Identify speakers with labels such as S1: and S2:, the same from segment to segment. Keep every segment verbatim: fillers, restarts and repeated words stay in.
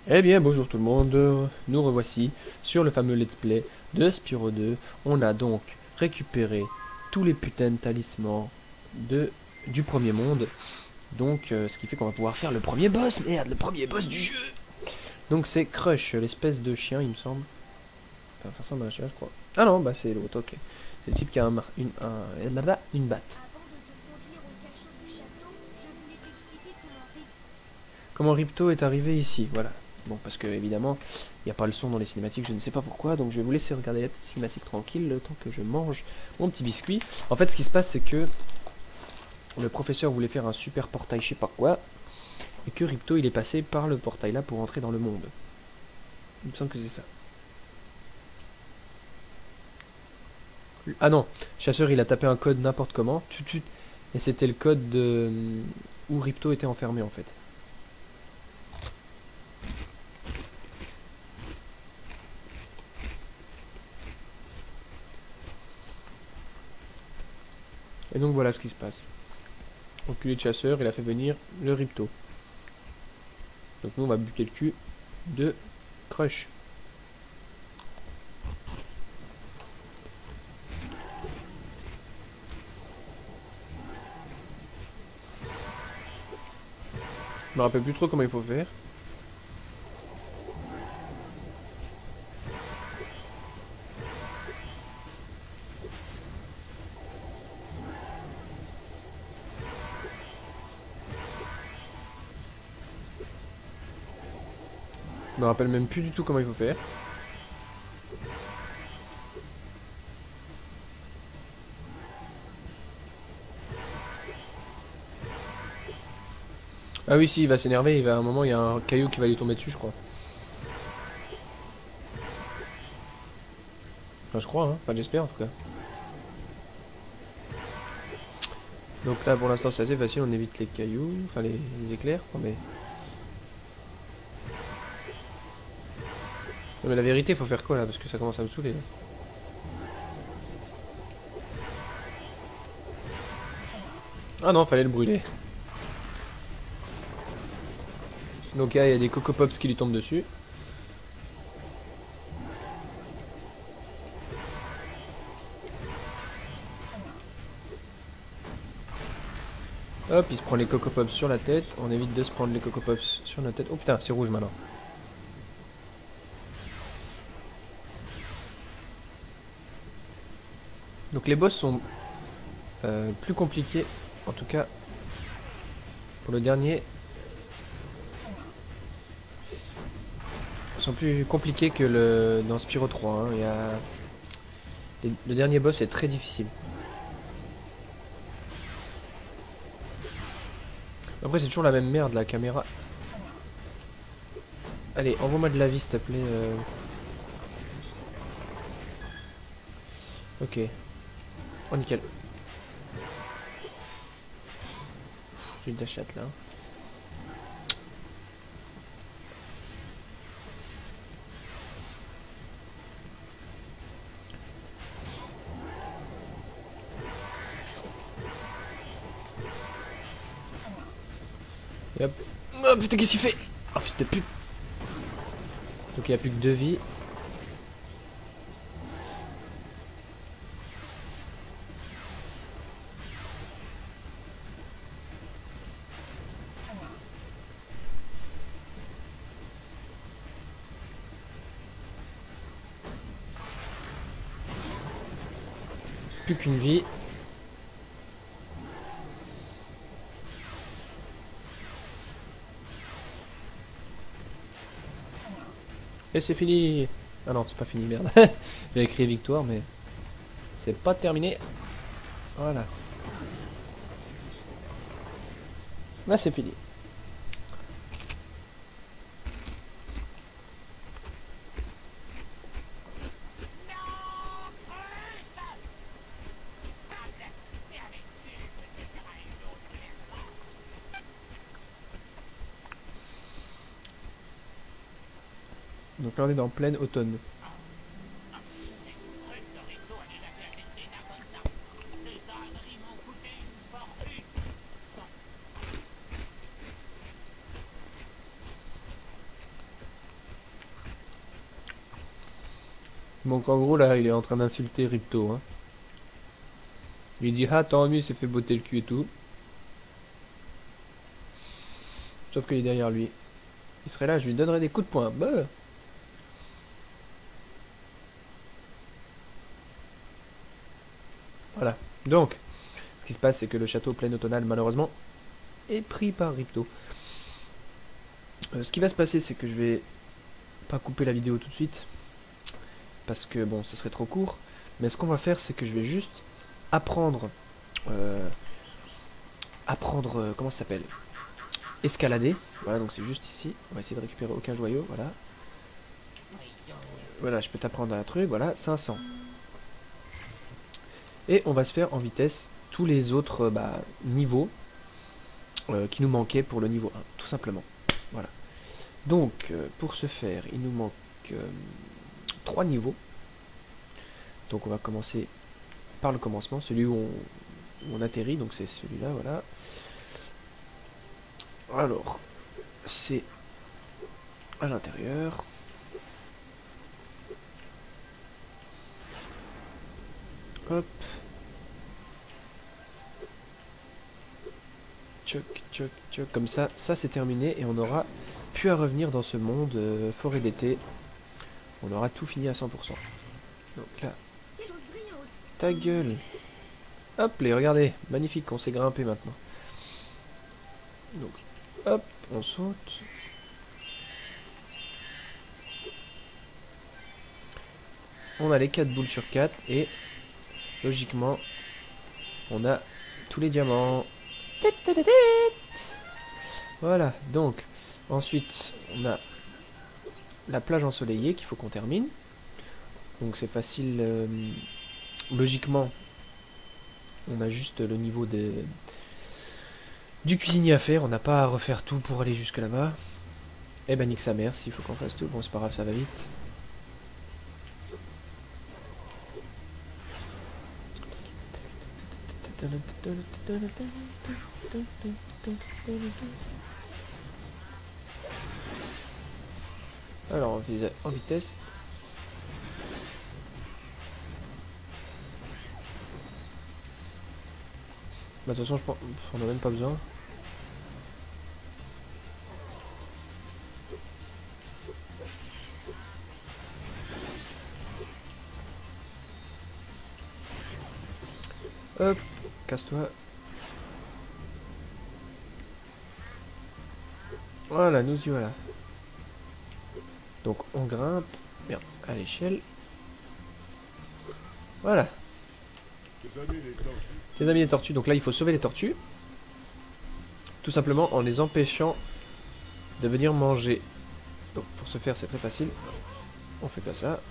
S1: Eh bien bonjour tout le monde, nous revoici sur le fameux let's play de Spyro deux. On a donc récupéré tous les putains de talismans de, du premier monde. Donc euh, ce qui fait qu'on va pouvoir faire le premier boss, merde, le premier boss du jeu. Donc c'est Crush, l'espèce de chien il me semble. Enfin ça ressemble à un chien je crois. Ah non, bah c'est l'autre, ok. C'est le type qui a un, une, un, là-bas, une batte. Comment Ripto est arrivé ici, voilà. Bon, parce que évidemment, il n'y a pas le son dans les cinématiques, je ne sais pas pourquoi, donc je vais vous laisser regarder la petite cinématique tranquille le temps que je mange mon petit biscuit. En fait, ce qui se passe, c'est que le professeur voulait faire un super portail, je sais pas quoi, et que Ripto, il est passé par le portail là pour entrer dans le monde. Il me semble que c'est ça. Ah non, Chasseur, il a tapé un code n'importe comment, et c'était le code de où Ripto était enfermé en fait. Et donc voilà ce qui se passe. Enculé de Chasseur, il a fait venir le Ripto. Donc nous on va buter le cul de Crush. Je me rappelle plus trop comment il faut faire. Je me rappelle même plus du tout comment il faut faire. Ah oui, si, il va s'énerver, il va à un moment, il y a un caillou qui va lui tomber dessus, je crois. Enfin, je crois, hein. Enfin, j'espère en tout cas. Donc là, pour l'instant, c'est assez facile, on évite les cailloux, enfin les, les éclairs, quoi, mais... Non, mais la vérité, il faut faire quoi là? Parce que ça commence à me saouler. Là. Ah non, fallait le brûler. Donc là, il y a des Coco Pops qui lui tombent dessus. Hop, il se prend les Coco Pops sur la tête. On évite de se prendre les Coco Pops sur la tête. Oh putain, c'est rouge maintenant. Donc les boss sont euh, plus compliqués. En tout cas, pour le dernier, sont plus compliqués que le dans Spyro trois. Hein. Il y a... Le dernier boss est très difficile. Après c'est toujours la même merde la caméra. Allez, envoie-moi de la vie s'il te plaît. Euh... Ok. Oh nickel. J'ai de la chatte là. Et hop. Oh putain, qu'est-ce qu'il fait? Oh fils de pute. Donc il n'y a plus que deux vies. Plus qu'une vie. Et c'est fini. Ah non, c'est pas fini, merde. J'ai écrit victoire, mais c'est pas terminé. Voilà. Là, c'est fini. Donc là, on est dans plein automne. Donc en gros là il est en train d'insulter Ripto. Hein. Il dit ah tant mieux il s'est fait botter le cul et tout. Sauf qu'il est derrière lui. Il serait là, je lui donnerais des coups de poing. Bah. Voilà. Donc, ce qui se passe, c'est que le château plein automnal, malheureusement, est pris par Ripto. Euh, ce qui va se passer, c'est que je vais pas couper la vidéo tout de suite. Parce que, bon, ça serait trop court. Mais ce qu'on va faire, c'est que je vais juste apprendre... Euh, apprendre... Euh, comment ça s'appelle? Escalader. Voilà, donc c'est juste ici. On va essayer de récupérer aucun joyau, voilà. Voilà, je peux t'apprendre un truc, voilà, cinq cents. Et on va se faire en vitesse tous les autres euh, bah, niveaux euh, qui nous manquaient pour le niveau un, tout simplement. Voilà. Donc, euh, pour ce faire, il nous manque euh, trois niveaux. Donc on va commencer par le commencement, celui où on, où on atterrit, donc c'est celui-là, voilà. Alors, c'est à l'intérieur. Hop. Tchoc, tchoc, tchoc, comme ça, ça c'est terminé et on aura pu à revenir dans ce monde euh, forêt d'été. On aura tout fini à cent pour cent. Donc là, ta gueule. Hop, les regardez, magnifique, on s'est grimpé maintenant. Donc, hop, on saute. On a les quatre boules sur quatre et logiquement, on a tous les diamants. Voilà, donc, ensuite, on a la plage ensoleillée qu'il faut qu'on termine. Donc c'est facile, euh, logiquement, on a juste le niveau de, du cuisinier à faire, on n'a pas à refaire tout pour aller jusque là-bas. Eh ben nique sa mère, s'il faut qu'on fasse tout, bon c'est pas grave, ça va vite. Alors on fait en vitesse. Bah de toute façon je pense on n'a même pas besoin. Hop, casse-toi. Voilà, nous y voilà. Donc on grimpe bien à l'échelle. Voilà. Tes amis les tortues. Donc là il faut sauver les tortues. Tout simplement en les empêchant de venir manger. Donc pour ce faire c'est très facile. On fait pas ça.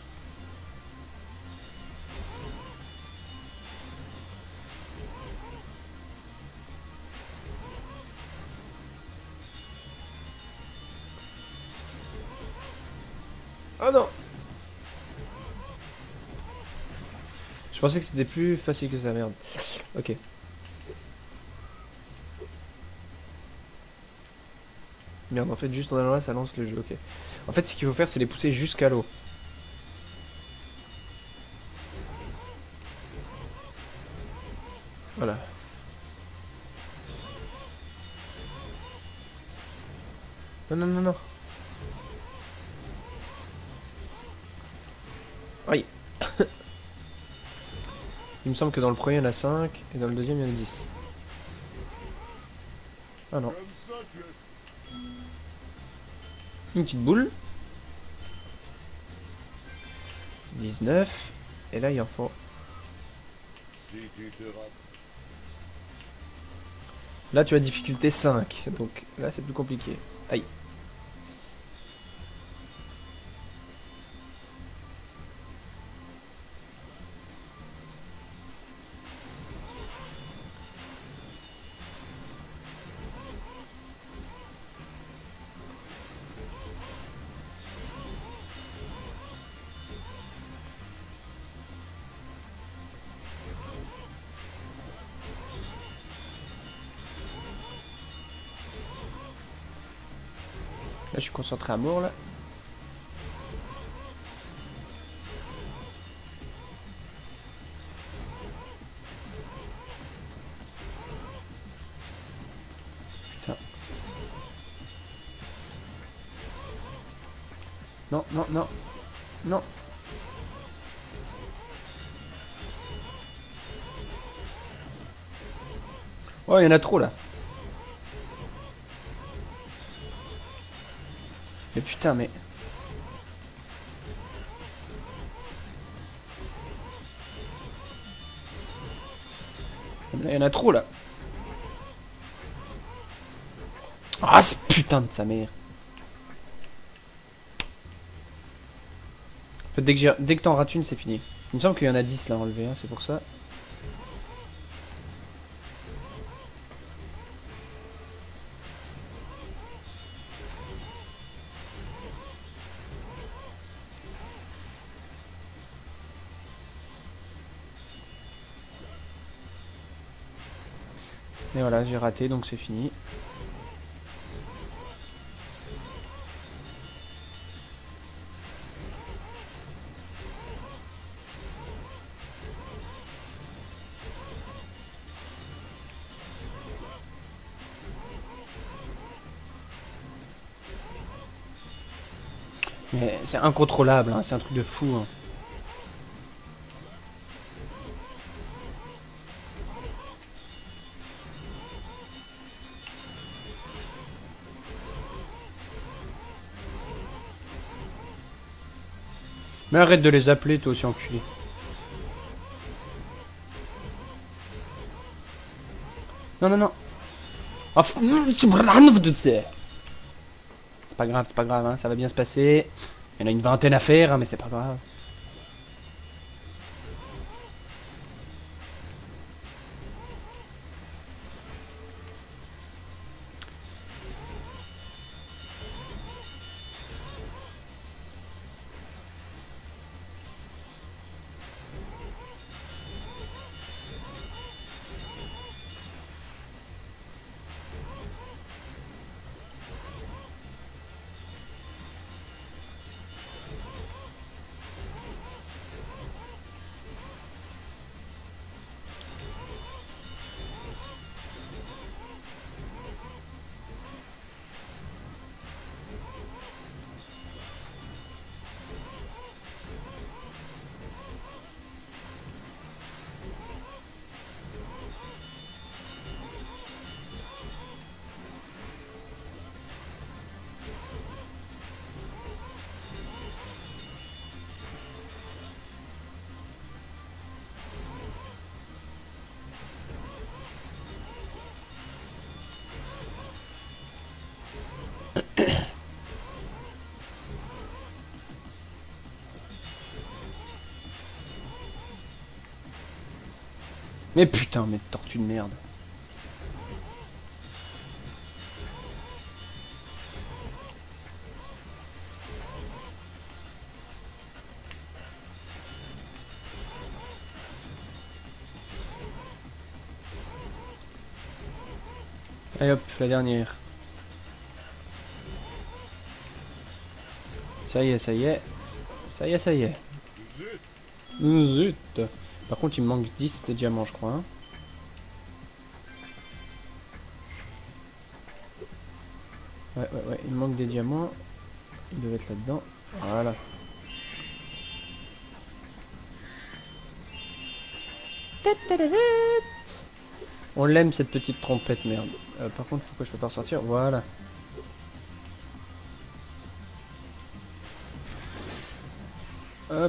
S1: Oh non! Je pensais que c'était plus facile que ça, merde. Ok. Merde, en fait, juste en allant là, ça lance le jeu, ok. En fait, ce qu'il faut faire, c'est les pousser jusqu'à l'eau. Voilà. Non, non, non, non. Aïe. Il me semble que dans le premier, il y en a cinq, et dans le deuxième, il y en a dix. Ah non. Une petite boule. dix-neuf. Et là, il en faut. Là, tu as difficulté cinq. Donc là, c'est plus compliqué. Aïe. Là, je suis concentré à mort, là. Non, non, non. Non. Oh, il y en a trop là. Mais putain, mais... Il y en a trop là. Ah, ce putain de sa mère. En fait, dès que, j'ai- dès que t'en rates une, c'est fini. Il me semble qu'il y en a dix là enlevés, hein, c'est pour ça. Mais voilà, j'ai raté, donc c'est fini. Mais c'est incontrôlable, hein, c'est un truc de fou. Hein. Mais arrête de les appeler, toi aussi, enculé. Non, non, non. Oh, c'est pas grave, c'est pas grave, hein, ça va bien se passer. Il y en a une vingtaine à faire, hein, mais c'est pas grave. Mais putain, mais tortue de merde. Allez hop, la dernière. Ça y est, ça y est. Ça y est, ça y est. Zut. Par contre, il me manque dix de diamants, je crois. Hein. Ouais, ouais, ouais, il me manque des diamants. Il devait être là-dedans. Voilà. On l'aime cette petite trompette, merde. Euh, par contre, pourquoi je peux pas ressortir? Voilà. Hop.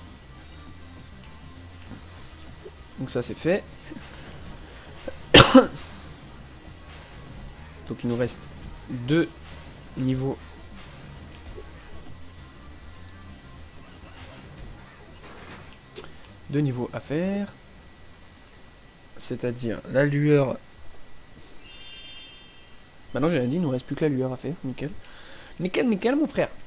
S1: Donc ça c'est fait. Donc il nous reste deux niveaux. Deux niveaux à faire. C'est-à-dire la lueur. Maintenant j'ai dit, il nous reste plus que la lueur à faire. Nickel. Nickel, nickel mon frère.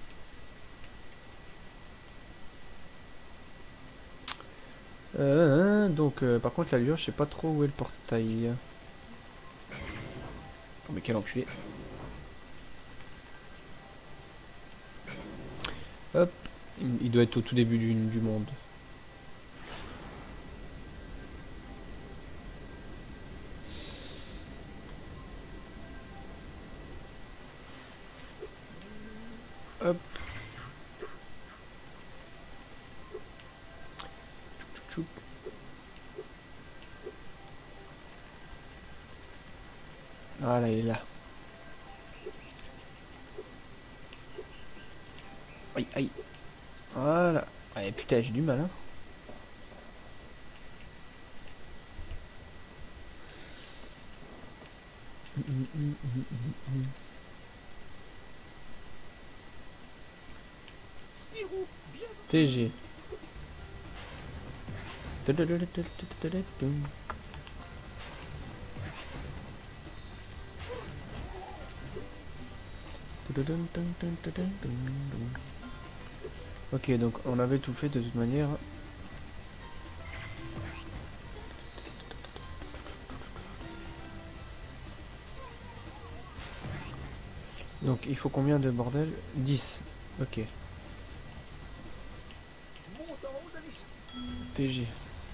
S1: Euh, donc euh, par contre la lueur, je sais pas trop où est le portail. Oh mais quel enculé. Hop. Il doit être au tout début du, du monde. Hop. Aïe, aïe. Voilà. Allez, putain, j'ai du mal, hein. T G. Ok, donc on avait tout fait de toute manière. Donc il faut combien de bordel? Dix. Ok. T G.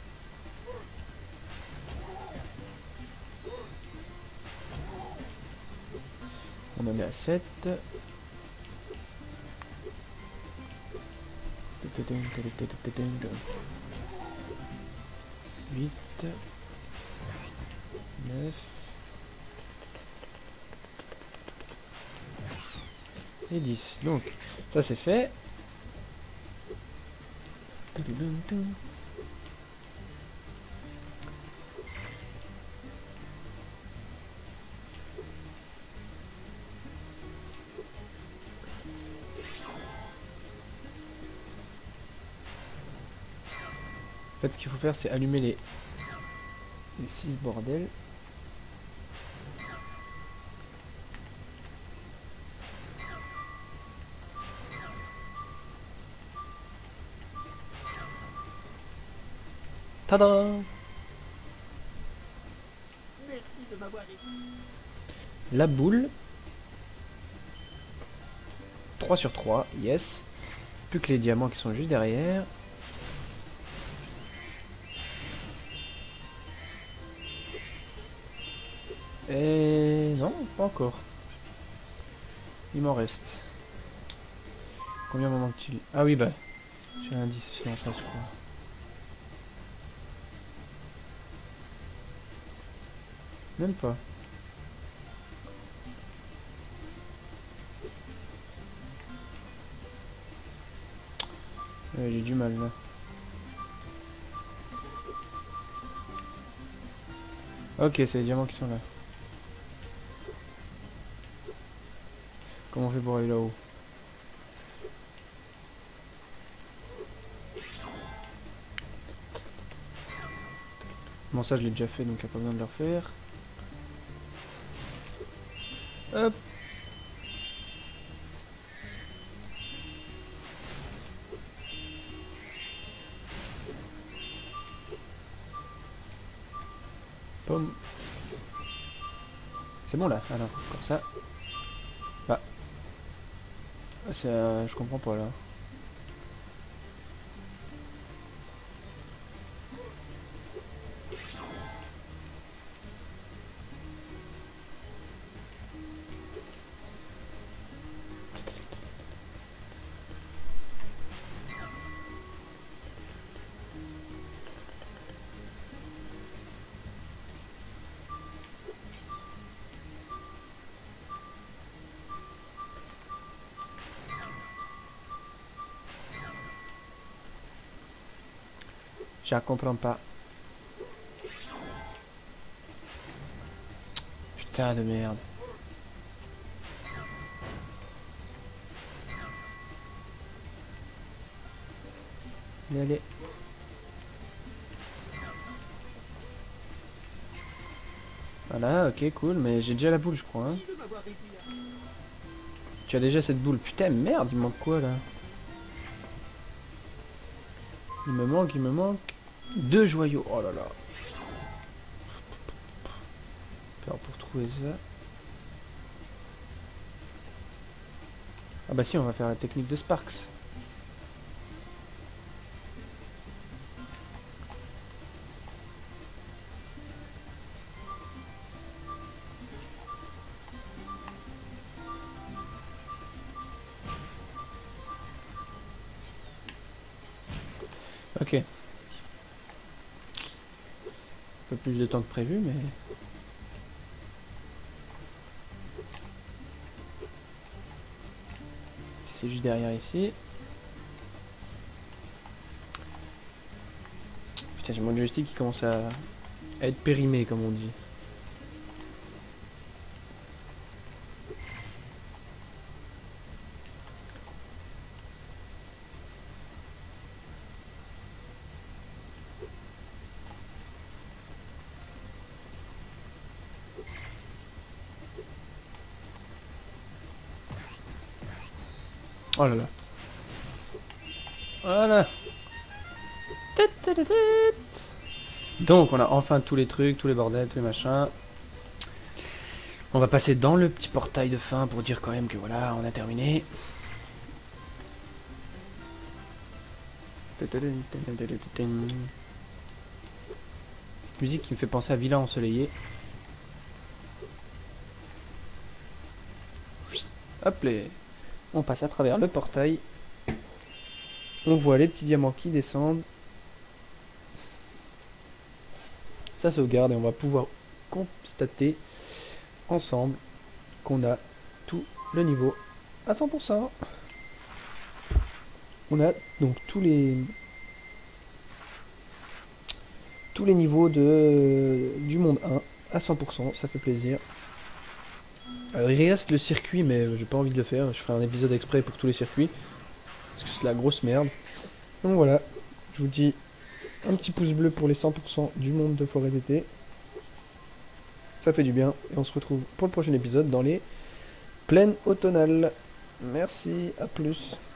S1: On en est à sept. huit. neuf. Et dix. Donc, ça c'est fait. En fait, ce qu'il faut faire, c'est allumer les, les six bordels. Tada!
S2: Merci de m'avoir aidé.
S1: La boule. trois sur trois, yes. Plus que les diamants qui sont juste derrière. Et non, pas encore. Il m'en reste. Combien m'en manque-t-il? Ah oui, bah. J'ai l'indice en face, je crois. Même pas. Euh, J'ai du mal là. Ok, c'est les diamants qui sont là. Comment on fait pour aller là-haut? Bon, ça je l'ai déjà fait, donc il n'y a pas besoin de le refaire. Hop. Pomme. C'est bon là? Alors, comme ça. Bah. C'est... Euh, je comprends pas là. Je comprends pas. Putain de merde. Allez, allez. Voilà, ok, cool, mais j'ai déjà la boule, je crois. Hein. Tu as déjà cette boule. Putain, merde, il me manque quoi là? Il me manque, il me manque. Deux joyaux. Oh là là. Alors pour trouver ça. Ah bah si, on va faire la technique de Sparks. Ok. Un peu plus de temps que prévu, mais... C'est juste derrière ici. Putain, j'ai mon joystick qui commence à, à être périmé, comme on dit. Oh là là. Voilà. Donc on a enfin tous les trucs, tous les bordels, tous les machins. On va passer dans le petit portail de fin pour dire quand même que voilà, on a terminé. Cette musique qui me fait penser à Villa Ensoleillée. Hop les. On passe à travers le portail. On voit les petits diamants qui descendent. Ça sauvegarde et on va pouvoir constater ensemble qu'on a tout le niveau à cent pour cent. On a donc tous les tous les niveaux de du monde un à cent pour cent, ça fait plaisir. Alors il reste le circuit mais j'ai pas envie de le faire, je ferai un épisode exprès pour tous les circuits. Parce que c'est la grosse merde. Donc voilà, je vous dis un petit pouce bleu pour les cent pour cent du monde de forêt d'été. Ça fait du bien et on se retrouve pour le prochain épisode dans les plaines automnales. Merci, à plus.